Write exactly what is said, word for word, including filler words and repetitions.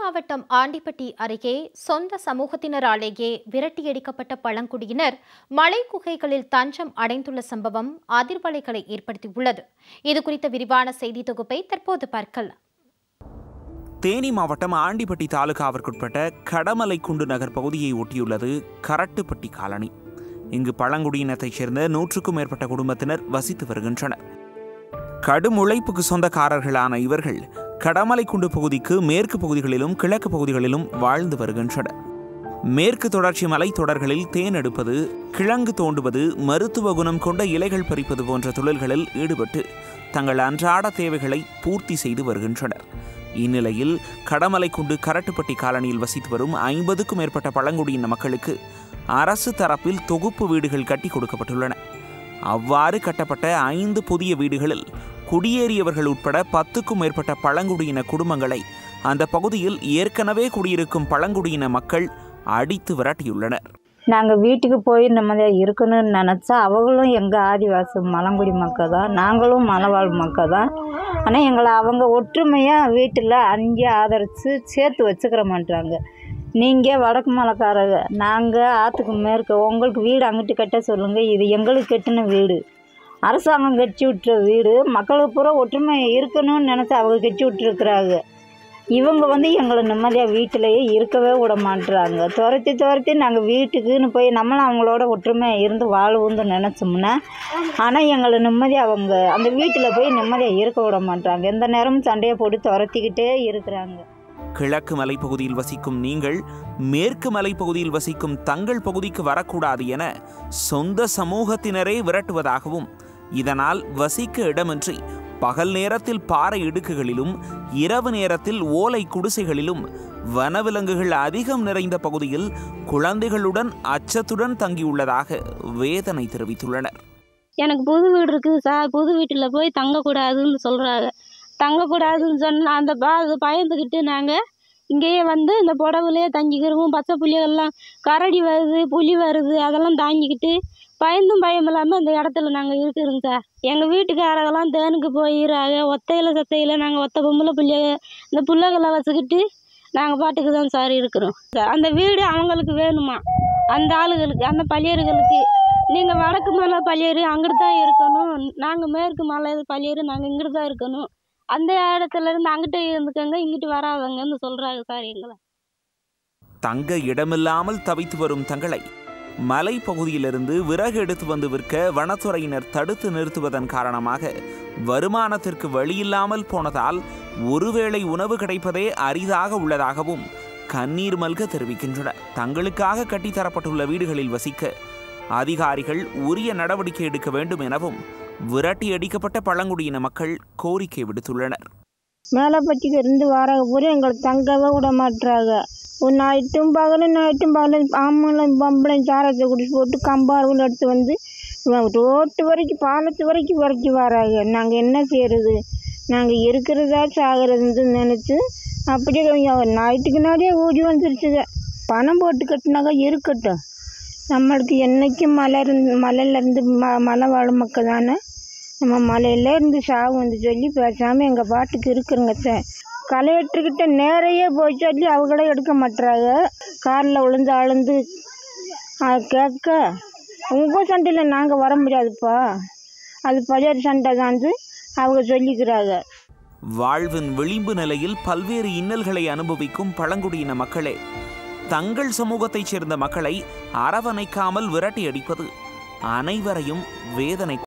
மாவட்டம் ஆண்டிப்பட்டி அருகே சொந்த சமூகத்தினராலேயே விரட்டியடிக்கப்பட்ட பழங்குடியினர் மலை குகைகளில் தஞ்சம் அடைந்துள்ள சம்பவம் அதிர்வலைகளை ஏற்படுத்தியுள்ளது. இதுகுறித்த விரிவான செய்தி தொகுப்பை தற்போது பார்க்கலாம். தேனி மாவட்டம் ஆண்டிப்பட்டி தாலுகாவிற்குட்பட்ட கடமலைக்குண்டு நகர் பகுதியை ஒட்டியுள்ளது கரட்டுப்பட்டி காலனி. இங்கு பழங்குடியினத்தைச் சேர்ந்த நூற்றுக்கும் மேற்பட்ட குடும்பத்தினர் வசித்து வருகின்றனர். கடும் உழைப்புக்கு சொந்தக்காரர்களான இவர்கள் கடமலைக்குண்டு பகுதிக்கு மேற்கு பகுதிகளிலும் கிழக்கு பகுதிகளிலும் வாழ்ந்து வருகின்றனர். மேற்கு தொடர்ச்சி மலைத்தொடர்களில் தேன் எடுப்பது, கிழங்கு தோண்டுவது, மருத்துவ குணம் கொண்ட இலைகள் பறிப்பது போன்ற தொழில்களில் ஈடுபட்டு தங்கள் அன்றாட தேவைகளை பூர்த்தி செய்து வருகின்றனர். இந்நிலையில் கடமலைக்குண்டு கரட்டுப்பட்டி காலனியில் வசித்து வரும் ஐம்பதுக்கும் மேற்பட்ட பழங்குடியின மக்களுக்கு அரசு தரப்பில் தொகுப்பு வீடுகள் கட்டி கொடுக்கப்பட்டுள்ளன. அவ்வாறு கட்டப்பட்ட ஐந்து புதிய வீடுகளில் குடியேறியவர்கள் உட்பட பத்துக்கும் மேற்பட்ட பழங்குடியின குடும்பங்களை அந்த பகுதியில் ஏற்கனவே குடியிருக்கும் பழங்குடியின மக்கள் அடித்து விரட்டியுள்ளனர். நாங்கள் வீட்டுக்கு போய் நிம்மதியாக இருக்கணும்னு நினச்சா அவங்களும் எங்கள் ஆதிவாசி மலங்குடி மக்கள் தான், நாங்களும் மலைவாழ் மக்கள் தான். ஆனால் எங்களை அவங்க ஒற்றுமையாக வீட்டில் அங்கேயே ஆதரித்து சேர்த்து வச்சுக்கிற மாட்டாங்க. நீங்கள் வடக்கு மலைக்காரங்க, நாங்கள் ஆற்றுக்கு மேற்கு, உங்களுக்கு வீடு அங்கிட்டு கட்ட சொல்லுங்கள், இது எங்களுக்கு கட்டின வீடு, அரசாங்கம் கட்டி விட்டுற வீடு, மக்களுக்கு பூரா ஒற்றுமை இருக்கணும்னு நினச்சி அவங்க கட்டி விட்டுருக்குறாங்க. இவங்க வந்து எங்களை நிம்மதியாக வீட்டிலையே இருக்கவே விட மாட்டுறாங்க. துரத்தி துரத்தி நாங்கள் வீட்டுக்குன்னு போய் நம்மளும் அவங்களோட ஒற்றுமையாக இருந்து வாழ்வுன்னு நினச்சோம்னா, ஆனால் எங்களை நிம்மதியாக அவங்க அந்த வீட்டில் போய் நிம்மதியாக இருக்க விட மாட்டாங்க. எந்த நேரமும் சண்டையை போட்டு துரத்திக்கிட்டே இருக்கிறாங்க. கிழக்கு மலைப்பகுதியில் வசிக்கும் நீங்கள் மேற்கு மலைப்பகுதியில் வசிக்கும் தங்கள் பகுதிக்கு வரக்கூடாது என சொந்த சமூகத்தினரே விரட்டுவதாகவும், இதனால் வசிக்க இடமின்றி பகல் நேரத்தில் பாறை இடுக்குகளிலும் இரவு நேரத்தில் ஓலை குடிசைகளிலும் வனவிலங்குகள் அதிகம் நிறைந்த பகுதியில் குழந்தைகளுடன் அச்சத்துடன் தங்கியுள்ளதாக வேதனை தெரிவித்துள்ளனர். எனக்கு புது வீடு இருக்குது சார், புது வீட்டில் போய் தங்கக்கூடாதுன்னு சொல்கிறாங்க. தங்கக்கூடாதுன்னு சொன்னால் அந்த பா பயந்துக்கிட்டு நாங்கள் இங்கேயே வந்து இந்த புடவுலையே தங்கிக்கிறோம். பச்சை புள்ளிகள்லாம் கரடி வருது, புலி வருது, அதெல்லாம் தாங்கிக்கிட்டு பயந்தும் பயம் இல்லாமல் இந்த இடத்துல நாங்கள் இருக்கிறோங்க சார். எங்கள் வீட்டுக்காரங்கெல்லாம் தேனுக்கு போயிடுறாங்க. ஒத்தையில் சத்தையில் நாங்கள் ஒத்த பொம்பளை பிள்ளைய இந்த பிள்ளைகளை வச்சுக்கிட்டு நாங்கள் பாட்டுக்கு தான் சார் இருக்கிறோம். அந்த வீடு அவங்களுக்கு வேணுமா, அந்த ஆளுகளுக்கு, அந்த பள்ளியர்களுக்கு. நீங்கள் வடக்கு மலை பள்ளியர் அங்கிட்டு தான் இருக்கணும், நாங்கள் மேற்கு மலை பள்ளியர் நாங்கள் இங்கிட்டு தான் இருக்கணும், அந்த இடத்துல இருந்து அங்கிட்ட இருந்துக்கங்க, இங்கிட்டு வராதங்கன்னு சொல்கிறாங்க சார் எங்களை. தங்க இடமில்லாமல் தவித்து வரும் தங்களை மலை பகுதியிலிருந்து விறகு எடுத்து வந்து விற்க வனத்துறையினர் தடுத்து நிறுத்துவதன் காரணமாக வருமானத்திற்கு வழியில்லாமல் போனதால் ஒருவேளை உணவு கிடைப்பதே அரிதாக உள்ளதாகவும் கண்ணீர் மல்க தெரிவிக்கின்றனர். தங்களுக்காக கட்டித்தரப்பட்டுள்ள வீடுகளில் வசிக்க அதிகாரிகள் உரிய நடவடிக்கை எடுக்க வேண்டும் எனவும் விரட்டி அடிக்கப்பட்ட பழங்குடியின மக்கள் கோரிக்கை விடுத்துள்ளனர். மேலப்பட்டிக்கு இருந்து வர பூரா எங்களை தங்கவே விட மாட்டுறாங்க. ஒரு நைட்டும் பகலும் நைட்டும் பகலும் ஆம்பளையும் பொம்பளையும் சாரத்தை குடிச்சு போட்டு கம்பார்கள் எடுத்து வந்து ரோட்டு வரைக்கும் பாலத்து வரைக்கும் வரைக்கும் வராங்க. நாங்கள் என்ன செய்கிறது, நாங்கள் இருக்கிறதா சாகிறதுன்னு நினச்சி அப்படியே நைட்டுக்கு நாளே ஊடி வந்துருச்சுங்க. பணம் போட்டு கட்டினாங்க இருக்கட்டும், நம்மளுக்கு என்றைக்கும் மலை இருந்து மலையிலேருந்து ம மலை வாழும் மக்கள் தானே, நம்ம மலையில இருந்து சாவு வந்து சொல்லி பேசாமல் எங்கள் பாட்டுக்கு இருக்கிறோங்க சார். கலெக்டர்கிட்ட நேரையே போய் சொல்லி அவங்களே எடுக்க மாட்டுறாங்க. காரில் விழுந்து அழுந்து கேட்க உங்கள் சண்டையில் நாங்கள் வர முடியாதுப்பா, அது பழைய சண்டை தான் அவங்க சொல்லிக்கிறாங்க. வாழ்வின் விளிம்பு நிலையில் பல்வேறு இன்னல்களை அனுபவிக்கும் பழங்குடியின மக்களே தங்கள் சமூகத்தைச் சேர்ந்த மக்களை அரவணைக்காமல் விரட்டி அடிப்பது அனைவரையும் வேதனை